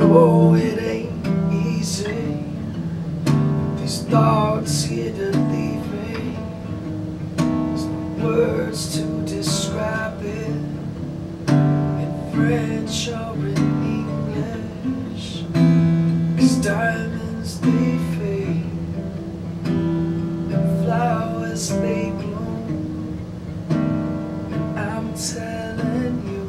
know it ain't easy. These thoughts here to leave me. There's no words to describe it in French or in English. 'Cause diamonds they fade and flowers they bloom. And I'm telling you,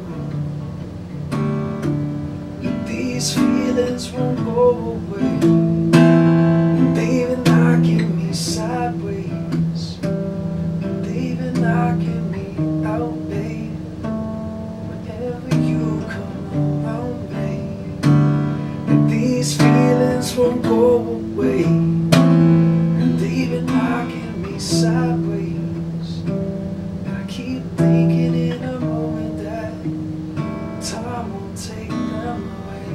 these feelings won't go away. They've been knocking me sideways. They've been knocking me out, babe. Whenever you come around me, and these feelings won't go away. They've been knocking me sideways. And I keep thinking in a moment that time won't take them away.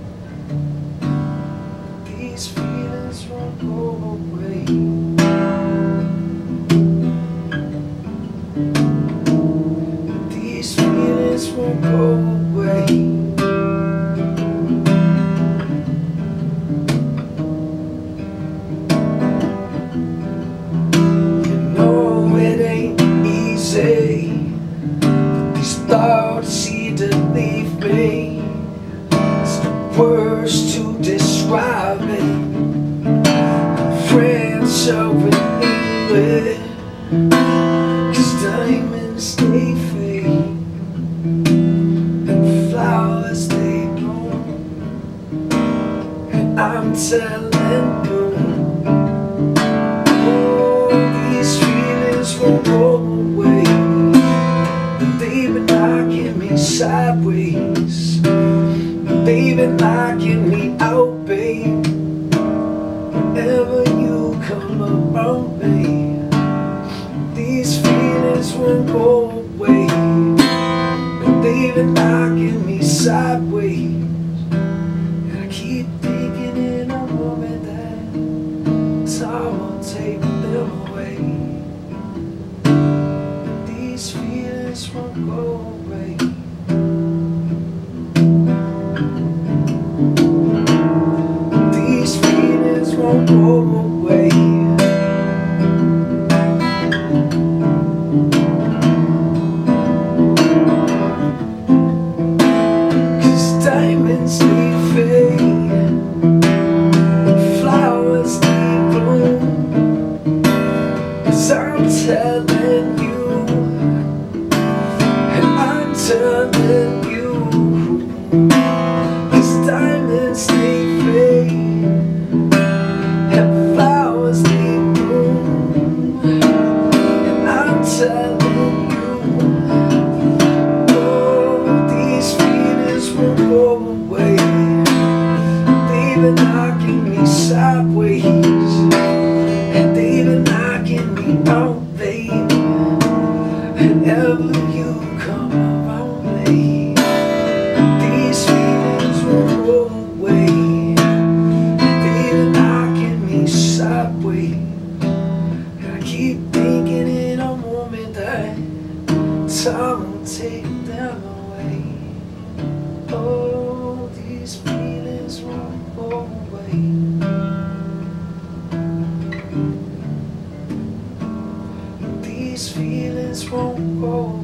These feelings won't go away. These feelings won't go away. You know it ain't easy. These thoughts here to leave me. It's the words to describe it. French or in English. 'Cause diamonds they fade and flowers they bloom. And I'm telling you, oh, these feelings won't go away. They've been knocking me sideways. They've been knocking me out, babe. Whenever you come around me, these feelings won't go away. They've been knocking me sideways. And I keep thinking in a moment that time will take them away. These feelings won't go away. These feelings won't go away. 'Cause diamonds they fade and flowers they bloom. 'Cause I'm telling you, and I'm telling you, 'cause diamonds they fade and flowers they bloom. And I'm telling you, oh, these feelings won't go away. They've been knocking me sideways. And they've been knocking me out, babe. Whenever you come around me, these feelings won't go away. They've been knocking me sideways. And I keep thinking in a moment that time will take them away. Oh, these feelings won't go away. These feelings won't go away.